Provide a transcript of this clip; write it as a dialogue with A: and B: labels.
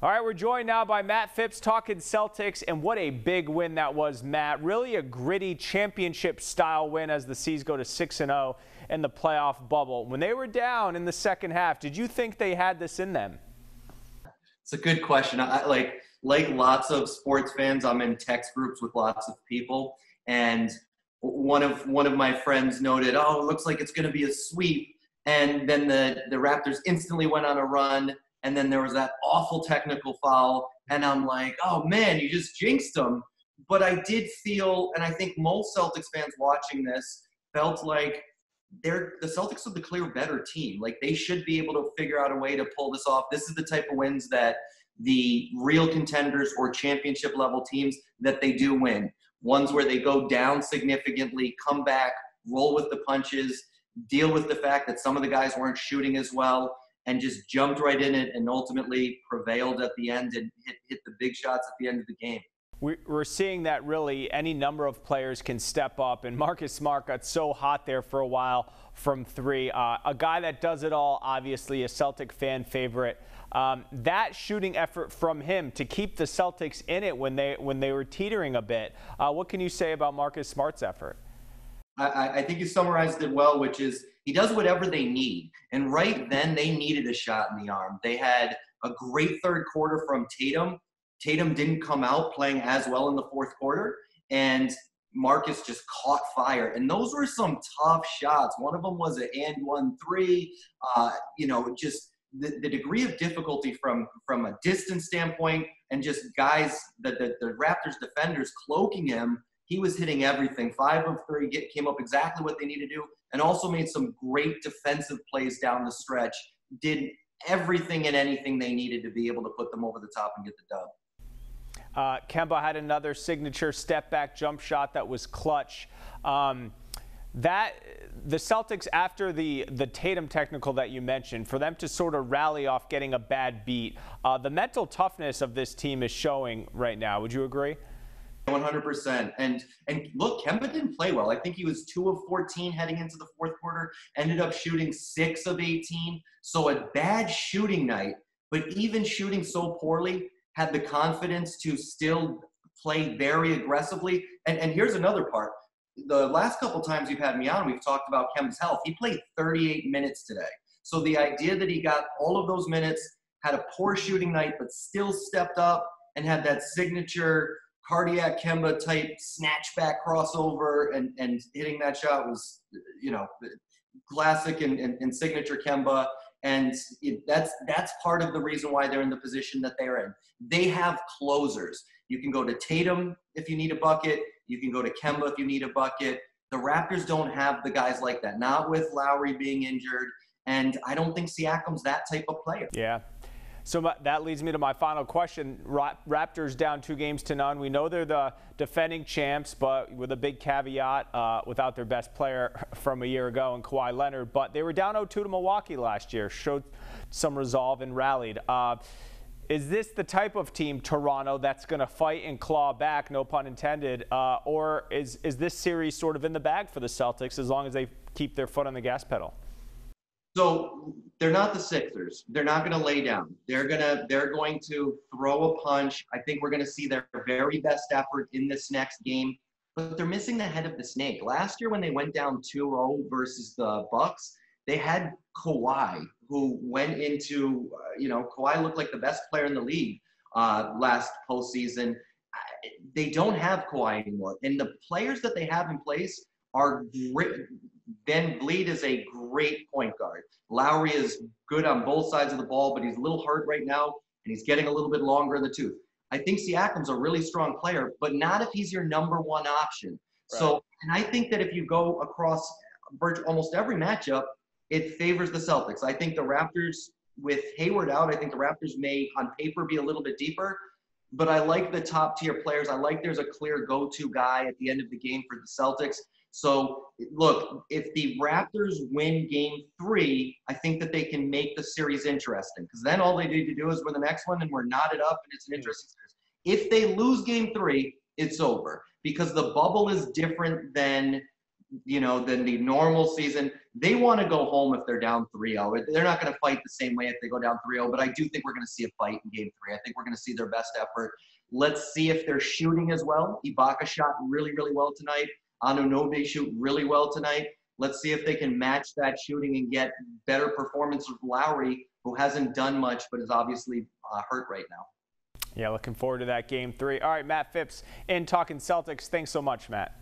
A: All right, we're joined now by Matt Phipps talking Celtics, and what a big win that was, Matt. Really a gritty championship-style win as the C's go to 6-0 in the playoff bubble. When they were down in the second half, did you think they had this in them?
B: It's a good question. I like lots of sports fans, I'm in text groups with lots of people, and one of my friends noted, "Oh, it looks like it's going to be a sweep." And then the Raptors instantly went on a run. And then there was that awful technical foul. And I'm like, oh, man, you just jinxed them. But I did feel, and I think most Celtics fans watching this felt like the Celtics are the clear better team. Like, they should be able to figure out a way to pull this off. This is the type of wins that the real contenders or championship-level teams that they do win. Ones where they go down significantly, come back, roll with the punches, deal with the fact that some of the guys weren't shooting as well, and just jumped right in it and ultimately prevailed at the end and hit the big shots at the end of the game.
A: We're seeing that really any number of players can step up, and Marcus Smart got so hot there for a while from three. A guy that does it all, obviously a Celtic fan favorite. That shooting effort from him to keep the Celtics in it when they were teetering a bit. What can you say about Marcus Smart's effort?
B: I think you summarized it well, which is he does whatever they need. And right then they needed a shot in the arm. They had a great third quarter from Tatum. Tatum didn't come out playing as well in the fourth quarter, and Marcus just caught fire. And those were some tough shots. One of them was an and 1-3. Just the degree of difficulty from a distance standpoint, and just guys, the Raptors defenders cloaking him. He was hitting everything. 5 of 3 came up exactly what they needed to do, and also made some great defensive plays down the stretch. Did everything and anything they needed to be able to put them over the top and get the dub.
A: Kemba had another signature step-back jump shot that was clutch. The Celtics, after the Tatum technical that you mentioned, for them to sort of rally off getting a bad beat, the mental toughness of this team is showing right now. Would you agree?
B: 100%. And look, Kemba didn't play well. I think he was 2 of 14 heading into the fourth quarter, ended up shooting 6 of 18. So a bad shooting night, but even shooting so poorly, had the confidence to still play very aggressively. And here's another part. The last couple times you've had me on, we've talked about Kemba's health. He played 38 minutes today. So the idea that he got all of those minutes, had a poor shooting night, but still stepped up and had that signature cardiac Kemba type snatchback crossover and hitting that shot was, classic and signature Kemba. And that's part of the reason why they're in the position that they're in. They have closers. You can go to Tatum if you need a bucket. You can go to Kemba if you need a bucket. The Raptors don't have the guys like that, not with Lowry being injured. And I don't think Siakam's that type of player.
A: Yeah. So that leads me to my final question. Raptors down 2-0. We know they're the defending champs, but with a big caveat, without their best player from a year ago in Kawhi Leonard. But they were down 0-2 to Milwaukee last year, showed some resolve and rallied. Is this the type of team, Toronto, that's going to fight and claw back, no pun intended, or is this series sort of in the bag for the Celtics as long as they keep their foot on the gas pedal?
B: So they're not the Sixers. They're not going to lay down. They're going to throw a punch. I think we're going to see their very best effort in this next game. But they're missing the head of the snake. Last year when they went down 2-0 versus the Bucks, they had Kawhi, who went into, Kawhi looked like the best player in the league last postseason. They don't have Kawhi anymore. And the players that they have in place are great. Ben Vliet is a great point guard. Lowry is good on both sides of the ball, but he's a little hurt right now, and he's getting a little bit longer in the tooth. I think Siakam's a really strong player, but not if he's your number one option. Right. So, and I think that if you go across almost every matchup, it favors the Celtics. I think the Raptors, with Hayward out, I think the Raptors may, on paper, be a little bit deeper. But I like the top-tier players. I like there's a clear go-to guy at the end of the game for the Celtics. So, look, if the Raptors win Game 3, I think that they can make the series interesting. Because then all they need to do is win the next one, and we're knotted up, and it's an interesting series. If they lose Game 3, it's over. Because the bubble is different than the normal season. They want to go home if they're down 3-0. They're not going to fight the same way if they go down 3-0, but I do think we're going to see a fight in game 3. I think we're going to see their best effort. Let's see if they're shooting as well. Ibaka shot really, really well tonight. Anunoby shoot really well tonight. Let's see if they can match that shooting and get better performance with Lowry, who hasn't done much but is obviously hurt right now.
A: Yeah, looking forward to that game 3. All right, Matt Phipps in talking Celtics. Thanks so much, Matt.